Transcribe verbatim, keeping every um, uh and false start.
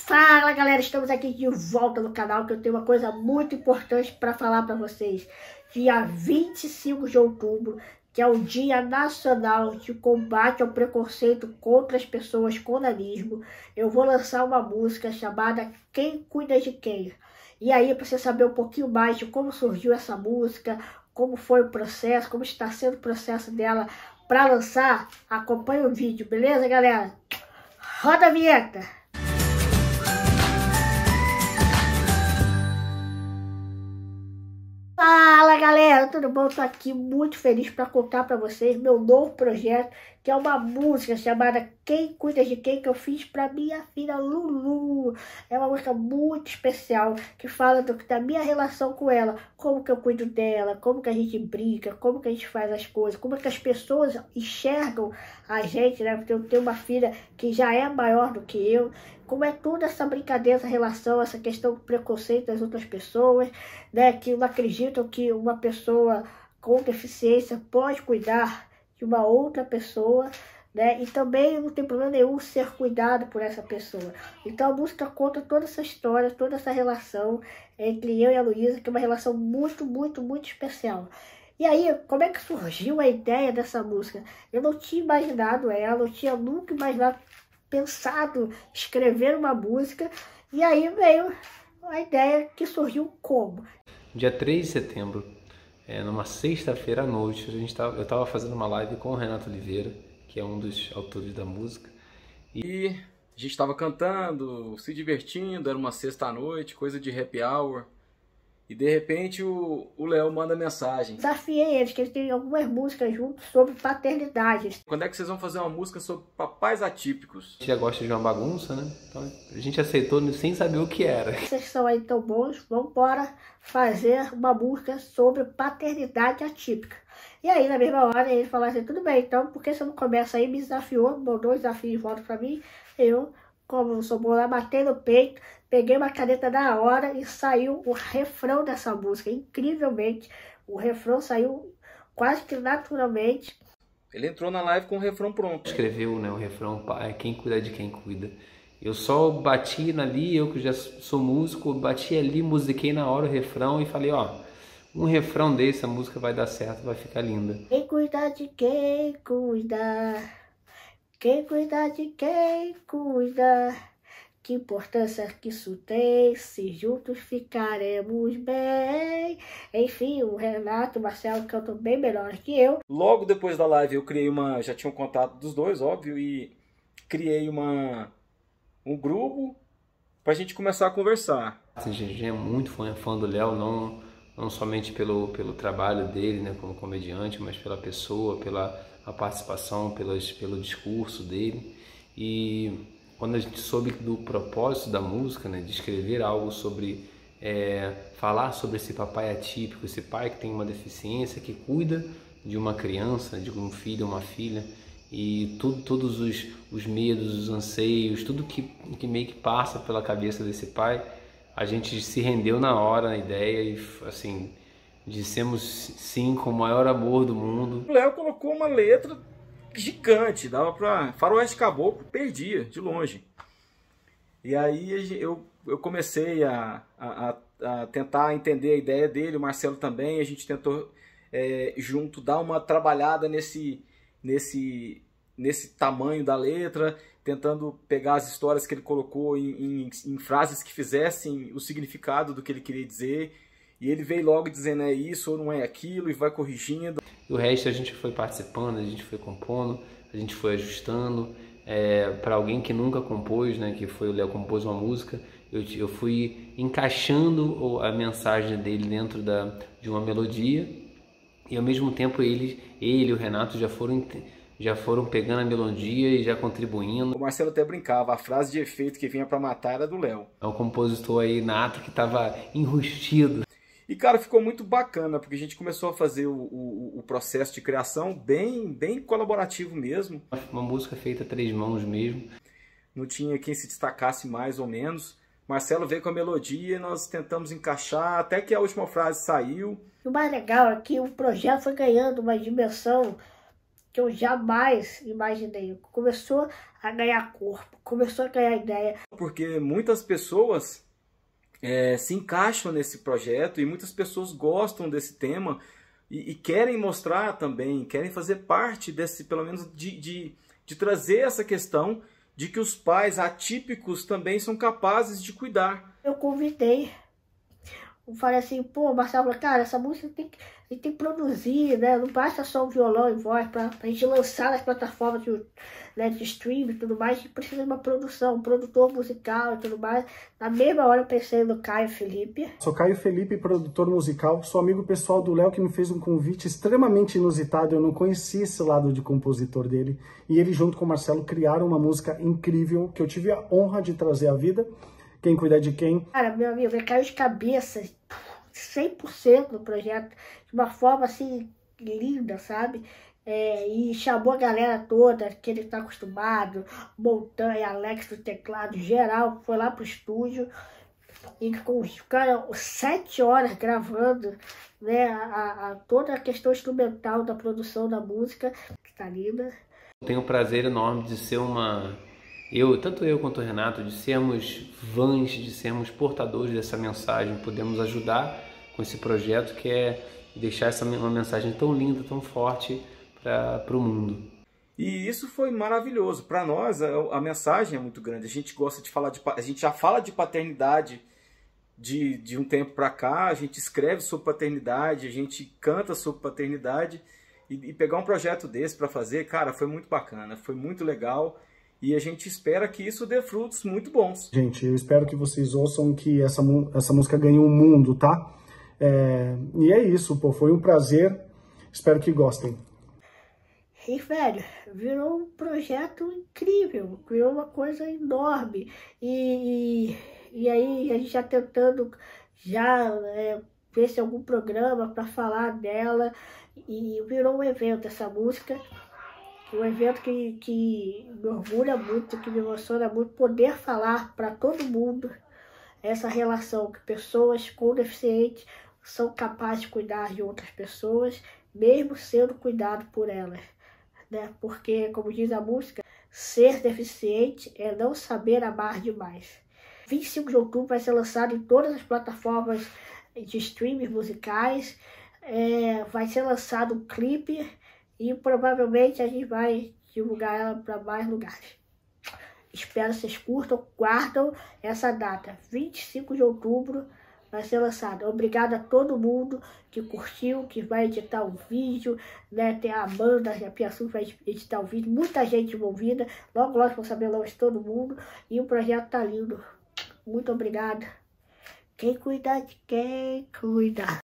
Fala galera, estamos aqui de volta no canal que eu tenho uma coisa muito importante para falar para vocês. Dia vinte e cinco de outubro, que é o Dia Nacional de Combate ao Preconceito contra as Pessoas com Nanismo, eu vou lançar uma música chamada Quem Cuida de Quem. E aí, para você saber um pouquinho mais de como surgiu essa música, como foi o processo, como está sendo o processo dela para lançar, acompanhe o vídeo, beleza galera? Roda a vinheta! Fala galera, tudo bom? Tô aqui muito feliz para contar para vocês meu novo projeto, que é uma música chamada Quem Cuida de Quem, que eu fiz para minha filha Lulu. É uma música muito especial, que fala do, da minha relação com ela, como que eu cuido dela, como que a gente brinca, como que a gente faz as coisas, como que as pessoas enxergam a gente, né? Porque eu tenho uma filha que já é maior do que eu, como é toda essa brincadeira, essa relação, essa questão do preconceito das outras pessoas, né, que não acreditam que uma pessoa com deficiência pode cuidar de uma outra pessoa, né, e também não tem problema nenhum ser cuidado por essa pessoa. Então a música conta toda essa história, toda essa relação entre eu e a Luísa, que é uma relação muito, muito, muito especial. E aí, como é que surgiu a ideia dessa música? Eu não tinha imaginado ela, não tinha nunca imaginado, pensado escrever uma música, e aí veio a ideia que surgiu como? Dia três de setembro, é, numa sexta-feira à noite, a gente tava, eu estava fazendo uma live com o Renato Oliveira, que é um dos autores da música, e a gente estava cantando, se divertindo, era uma sexta-noite, coisa de happy hour. E de repente o Léo manda mensagem. Desafiei eles, que eles têm algumas músicas juntos sobre paternidade. Quando é que vocês vão fazer uma música sobre papais atípicos? A gente já gosta de uma bagunça, né? Então a gente aceitou sem saber o que era. Vocês são aí tão bons, vamos embora fazer uma música sobre paternidade atípica. E aí na mesma hora ele falou assim, tudo bem, então por que você não começa aí? Me desafiou, mandou um desafio de volta pra mim. Eu, como eu sou bom lá, matei no peito, peguei uma caneta da hora e saiu o refrão dessa música. Incrivelmente, o refrão saiu quase que naturalmente. Ele entrou na live com o refrão pronto. Escreveu, né, o refrão, é quem cuida de quem cuida. Eu só bati ali, eu que já sou músico, bati ali, musiquei na hora o refrão e falei, ó, um refrão desse, a música vai dar certo, vai ficar linda. Quem cuida de quem cuida, quem cuida de quem cuida. Que importância que isso tem, se juntos ficaremos bem. Enfim, o Renato e o Marcelo cantam bem melhor que eu. Logo depois da live eu criei uma, já tinha um contato dos dois, óbvio, e criei uma, um grupo pra gente começar a conversar. A gente é muito fã, fã do Léo, não, não somente pelo, pelo trabalho dele, né, como comediante, mas pela pessoa, pela a participação, pelas, pelo discurso dele. E quando a gente soube do propósito da música, né, de escrever algo sobre, é, falar sobre esse papai atípico, esse pai que tem uma deficiência, que cuida de uma criança, de um filho, uma filha, e tudo, todos os, os medos, os anseios, tudo que, que meio que passa pela cabeça desse pai, a gente se rendeu na hora, na ideia, e assim, dissemos sim com o maior amor do mundo. O Léo colocou uma letra gigante, dava pra... Faroeste Caboclo perdia de longe. E aí eu, eu comecei a, a, a tentar entender a ideia dele, o Marcelo também, a gente tentou é, junto dar uma trabalhada nesse, nesse, nesse tamanho da letra, tentando pegar as histórias que ele colocou em, em, em frases que fizessem o significado do que ele queria dizer. E ele veio logo dizendo é isso ou não é aquilo e vai corrigindo. E o resto a gente foi participando, a gente foi compondo, a gente foi ajustando. É, para alguém que nunca compôs, né, que foi o Léo compôs uma música, eu, eu fui encaixando a mensagem dele dentro da, de uma melodia. E ao mesmo tempo ele, ele e o Renato já foram, já foram pegando a melodia e já contribuindo. O Marcelo até brincava, a frase de efeito que vinha para matar era do Léo. É um compositor aí nato que estava enrustido. E, cara, ficou muito bacana, porque a gente começou a fazer o, o, o processo de criação bem, bem colaborativo mesmo. Uma música feita a três mãos mesmo. Não tinha quem se destacasse mais ou menos. Marcelo veio com a melodia, nós tentamos encaixar, até que a última frase saiu. O mais legal é que o projeto foi ganhando uma dimensão que eu jamais imaginei. Começou a ganhar corpo, começou a ganhar ideia. Porque muitas pessoas é, se encaixam nesse projeto e muitas pessoas gostam desse tema e, e querem mostrar também, querem fazer parte desse, pelo menos de, de, de trazer essa questão de que os pais atípicos também são capazes de cuidar. Eu convidei, eu falei assim, pô, Marcelo, cara, essa música tem que, a gente tem que produzir, né? Não basta só o violão e voz para a gente lançar nas plataformas de, né, de streaming e tudo mais, a gente precisa de uma produção, um produtor musical e tudo mais. Na mesma hora eu pensei no Caio Felipe. Sou Caio Felipe, produtor musical, sou amigo pessoal do Léo, que me fez um convite extremamente inusitado, eu não conhecia esse lado de compositor dele, e ele junto com o Marcelo criaram uma música incrível, que eu tive a honra de trazer à vida. Quem cuida de quem? Cara, meu amigo, ele caiu de cabeça cem por cento no projeto, de uma forma assim, linda, sabe? É, e chamou a galera toda, que ele tá acostumado, Montanha, Alex do teclado, geral, foi lá pro estúdio e com os caras sete horas gravando, né, a, a, toda a questão instrumental da produção da música, que tá linda. Tenho o prazer enorme de ser uma... Eu, tanto eu quanto o Renato, de sermos vãs, de sermos portadores dessa mensagem, podemos ajudar com esse projeto que é deixar essa uma mensagem tão linda, tão forte para o mundo. E isso foi maravilhoso. Para nós, a, a mensagem é muito grande. A gente gosta de falar de... A gente já fala de paternidade de, de um tempo para cá, a gente escreve sobre paternidade, a gente canta sobre paternidade, e, e pegar um projeto desse para fazer, cara, foi muito bacana, foi muito legal. E a gente espera que isso dê frutos muito bons. Gente, eu espero que vocês ouçam que essa, essa música ganhou o mundo, tá? É, e é isso, pô, foi um prazer. Espero que gostem. E, velho, virou um projeto incrível, virou uma coisa enorme. E, e, e aí a gente já tentando já é, ver se algum programa para falar dela. E virou um evento essa música. Um evento que, que me orgulha muito, que me emociona muito, poder falar para todo mundo essa relação que pessoas com deficientes são capazes de cuidar de outras pessoas, mesmo sendo cuidado por elas, né? Porque, como diz a música, ser deficiente é não saber amar demais. vinte e cinco de outubro vai ser lançado em todas as plataformas de streaming musicais, é, vai ser lançado um clipe, e provavelmente a gente vai divulgar ela para mais lugares. Espero que vocês curtam, guardam essa data. vinte e cinco de outubro vai ser lançado. Obrigado a todo mundo que curtiu, que vai editar o vídeo, né? Tem a Amanda, a Piaçu que vai editar o vídeo. Muita gente envolvida. Logo, logo vão saber logo de todo mundo. E o projeto tá lindo. Muito obrigado. Quem cuida de quem cuida.